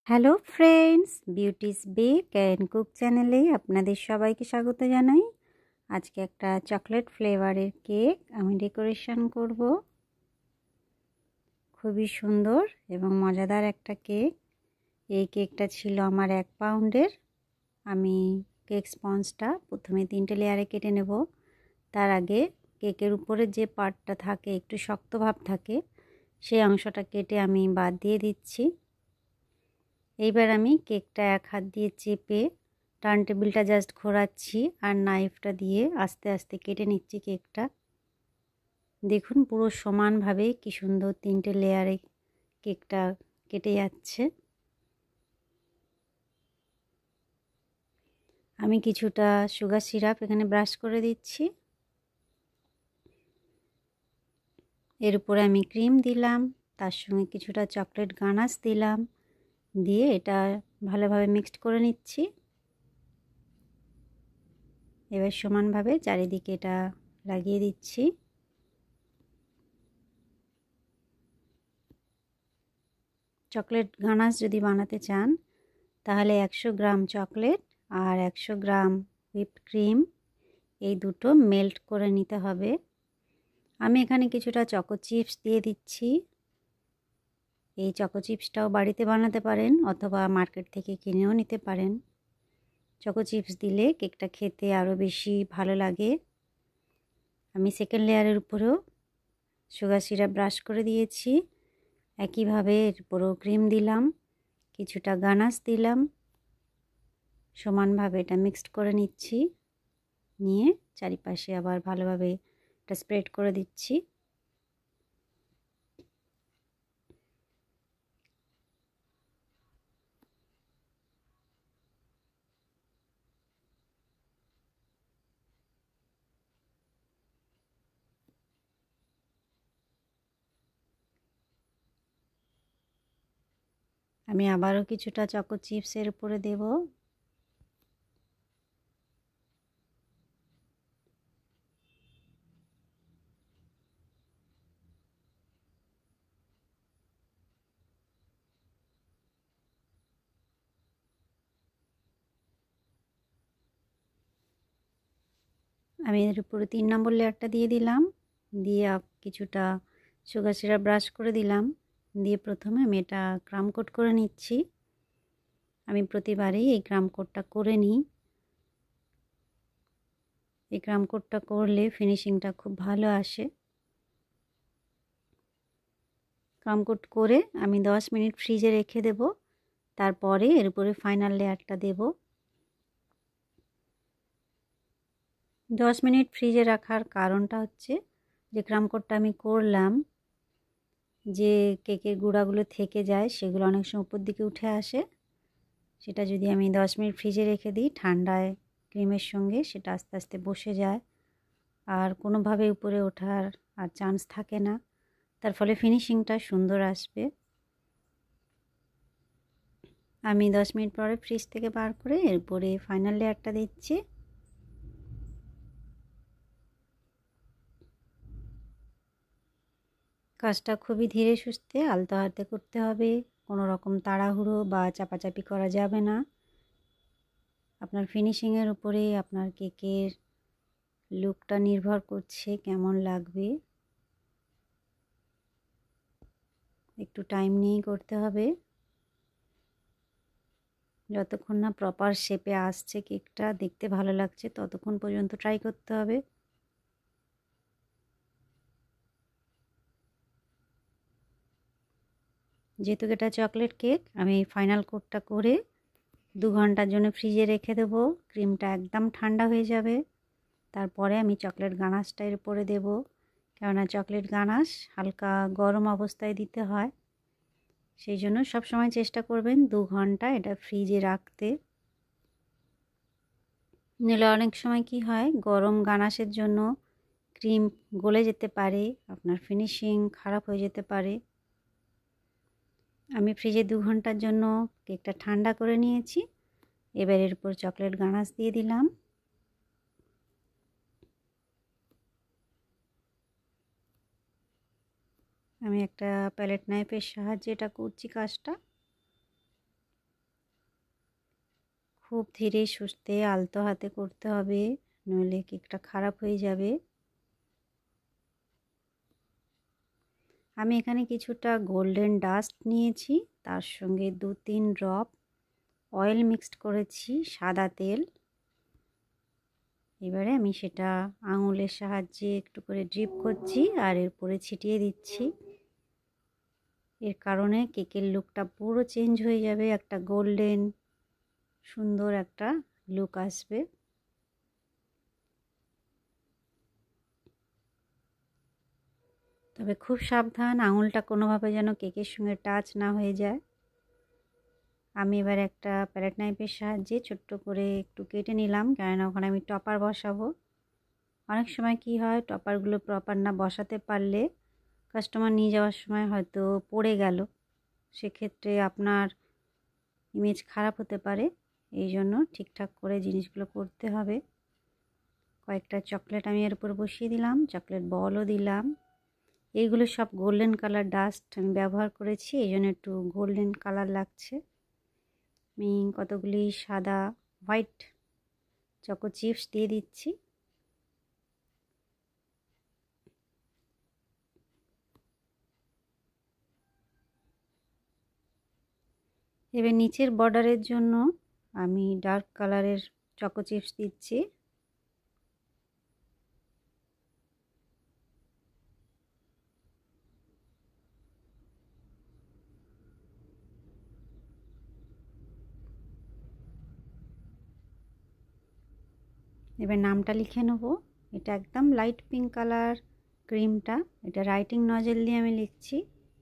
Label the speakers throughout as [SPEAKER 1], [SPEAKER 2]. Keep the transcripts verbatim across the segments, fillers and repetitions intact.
[SPEAKER 1] Hello friends, beauty's bake and cook চ্যানেলে আপনাদের সবাইকে স্বাগত জানাই। আজকে একটা চকলেট ফ্লেভারের কেক আমি ডেকোরেশন করব। খুবই সুন্দর এবং মজাদার একটা কেক। এই কেকটা ছিল আমার এক পাউন্ডের। আমি কেক স্পঞ্জটা প্রথমে তিনটে লেয়ারে কেটে নেব। তার আগে কেকের উপরে যে পার্টটা থাকে, একটু শক্ত ভাব থাকে, সেই অংশটা কেটে আমি বাদ দিয়ে দিচ্ছি। এইবার আমি কেকটা এক হাত দিয়ে চেপে টার্ন টেবিলটা জাস্ট ঘোরাচ্ছি আর নাইফটা দিয়ে আস্তে আস্তে কেটে নিচ্ছি কেকটা। দেখুন পুরো সমানভাবে কি সুন্দর তিনটে লেয়ারে কেকটা কেটে যাচ্ছে। আমি কিছুটা সুগার সিরাপ এখানে ব্রাশ করে দিচ্ছি। এর উপরে আমি ক্রিম দিলাম, তার সঙ্গে কিছুটা চকলেট গানাশ দিলাম, দিয়ে এটা ভালোভাবে মিক্সড করে নিচ্ছি। এবার সমানভাবে চারিদিকে এটা লাগিয়ে দিচ্ছি। চকলেট গানাশ যদি বানাতে চান তাহলে একশো গ্রাম চকলেট আর একশো গ্রাম হুইপড ক্রিম এই দুটো মেল্ট করে নিতে হবে। আমি এখানে কিছুটা চকো চিপস দিয়ে দিচ্ছি। এই চকো চিপসটাও বাড়িতে বানাতে পারেন অথবা মার্কেট থেকে কিনেও নিতে পারেন। চকো চিপস দিলে কেকটা খেতে আরও বেশি ভালো লাগে। আমি সেকেন্ড লেয়ারের উপরেও সুগার সিরাপ ব্রাশ করে দিয়েছি। একইভাবে এর উপরেও ক্রিম দিলাম, কিছুটা গানাশ দিলাম, সমানভাবে এটা মিক্সড করে নিচ্ছি। নিয়ে চারিপাশে আবার ভালোভাবে এটা স্প্রেড করে দিচ্ছি। আমি আবারও কিছুটা চকো চিপসের উপরে দেব। আমি এর উপরে তিন নম্বর লেয়ারটা দিয়ে দিলাম, দিয়ে কিছুটা সুগার সিরাপ ব্রাশ করে দিলাম, দিয়ে প্রথমে আমি এটা ক্রাম কোট করে নিচ্ছি। আমি প্রতিবারই এই ক্রাম কোটটা করে নিই। এই ক্রাম কোটটা করলে ফিনিশিংটা খুব ভালো আসে। ক্রাম কোট করে আমি দশ মিনিট ফ্রিজে রেখে দেব। তারপরে এর উপরে ফাইনাল লেয়ারটা দেব। দশ মিনিট ফ্রিজে রাখার কারণটা হচ্ছে যে ক্রাম কোটটা আমি করলাম, যে কেকের গুঁড়াগুলো থেকে যায় সেগুলো অনেক সময় উপর দিকে উঠে আসে। সেটা যদি আমি দশ মিনিট ফ্রিজে রেখে দিই ঠান্ডায় ক্রিমের সঙ্গে, সেটা আস্তে আস্তে বসে যায় আর কোনোভাবে উপরে ওঠার আর চান্স থাকে না। তার ফলে ফিনিশিংটা সুন্দর আসবে। আমি দশ মিনিট পরে ফ্রিজ থেকে বার করে এরপরে ফাইনাল লেয়ারটা দিচ্ছি। কাজটা খুবই ধীরে সুস্থে আলতো হাতে করতে হবে। কোনো রকম তাড়াহুড়ো বা চাপাচাপি করা যাবে না। আপনার ফিনিশিংয়ের উপরে আপনার কেকের লুকটা নির্ভর করছে কেমন লাগবে। একটু টাইম নিয়েই করতে হবে। যতক্ষণ না প্রপার শেপে আসছে কেকটা, দেখতে ভালো লাগছে, ততক্ষণ পর্যন্ত ট্রাই করতে হবে। যেহেতু এটা চকলেট কেক, আমি ফাইনাল কোটটা করে দু ঘন্টার জন্য ফ্রিজে রেখে দেবো। ক্রিমটা একদম ঠান্ডা হয়ে যাবে। তারপরে আমি চকলেট গানাশটা এর উপরে দেবো, কেননা চকলেট গানাশ হালকা গরম অবস্থায় দিতে হয়। সেই জন্য সবসময় চেষ্টা করবেন দু ঘন্টা এটা ফ্রিজে রাখতে। নিলে অনেক সময় কি হয়, গরম গানাশের জন্য ক্রিম গলে যেতে পারে, আপনার ফিনিশিং খারাপ হয়ে যেতে পারে। আমি ফ্রিজে দু ঘন্টার জন্য কেকটা ঠান্ডা করে নিয়েছি। এবার এর উপর চকলেট গানাশ দিয়ে দিলাম। আমি একটা প্যালেট নাইফের সাহায্যে এটা করছি কাজটা। খুব ধীরে সুস্থে আলতো হাতে করতে হবে, নইলে কেকটা খারাপ হয়ে যাবে। আমি এখানে কিছুটা গোল্ডেন ডাস্ট নিয়েছি, তার সঙ্গে দু তিন ড্রপ অয়েল মিক্সড করেছি, সাদা তেল। এবারে আমি সেটা আঙুলের সাহায্যে একটু করে ড্রিপ করছি আর এরপরে ছিটিয়ে দিচ্ছি। এর কারণে কেকের লুকটা পুরো চেঞ্জ হয়ে যাবে, একটা গোল্ডেন সুন্দর একটা লুক আসবে। তবে খুব সাবধান, আঙুলটা কোনোভাবে যেন কেকের সঙ্গে টাচ না হয়ে যায়। আমি এবার একটা প্যালেট নাইফের সাহায্যে ছোট্ট করে একটু কেটে নিলাম, কেননা ওখানে আমি টপার বসাবো। অনেক সময় কি হয়, টপারগুলো প্রপার না বসাতে পারলে কাস্টমার নিয়ে যাওয়ার সময় হয়তো পড়ে গেল, সেক্ষেত্রে আপনার ইমেজ খারাপ হতে পারে। এই জন্য ঠিকঠাক করে জিনিসগুলো করতে হবে। কয়েকটা চকলেট আমি এর উপর বসিয়ে দিলাম, চকলেট বলও দিলাম। এইগুলো সব গোল্ডেন কালার ডাস্ট আমি ব্যবহার করেছি, এই জন্য একটু গোল্ডেন কালার লাগছে। আমি কতগুলি সাদা হোয়াইট চকো চিপস দিয়ে দিচ্ছি। এবার নিচের বর্ডারের জন্য আমি ডার্ক কালারের চকো চিপস দিচ্ছি। এবার নামটা লিখে নেব। এটা একদম লাইট পিঙ্ক কালার ক্রিমটা, এটা রাইটিং নজেল দিয়ে আমি লিখছি।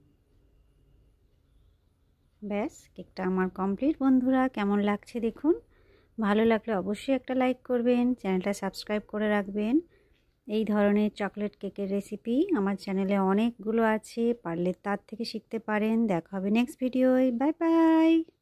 [SPEAKER 1] ব্যাস, কেকটা আমার কমপ্লিট। বন্ধুরা, কেমন লাগছে দেখুন। ভালো লাগলে অবশ্যই একটা লাইক করবেন, চ্যানেলটা সাবস্ক্রাইব করে রাখবেন। এই ধরনের চকলেট কেকের রেসিপি আমার চ্যানেলে অনেকগুলো আছে, পারলে তার থেকে শিখতে পারেন। দেখা হবে নেক্সট ভিডিওয়। Bye bye.